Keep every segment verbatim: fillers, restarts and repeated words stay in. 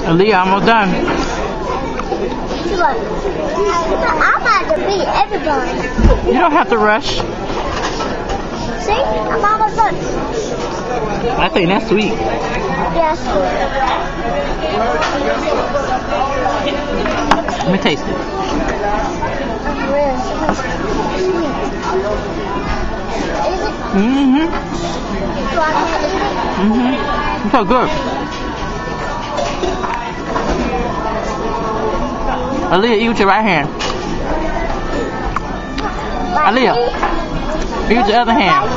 Aaliyah, almost done. Look, I'm about to beat everybody. You don't have to rush. See? I'm almost done. I think that's sweet. Yeah, sweet. Let me taste it. Really sweet. Is it? Mm-hmm. So I can eat it? Mm-hmm. It's so good. Aaliyah, eat with your right hand. Aaliyah, eat with your other hand.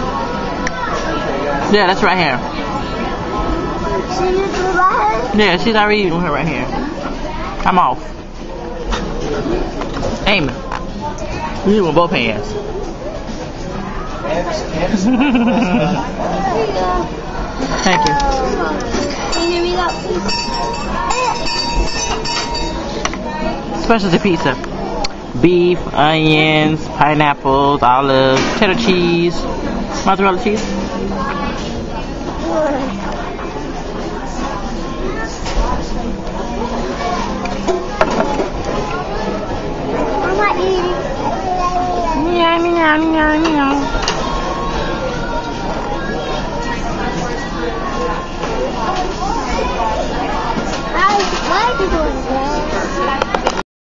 Yeah, that's right hand. She used with my hand? Yeah, she's already eating with her right hand. I'm off. Amen. You eat with both hands. There you go. Thank you. Can you give me that piece? Specialty pizza. Beef, onions, pineapples, olives, cheddar cheese, mozzarella cheese.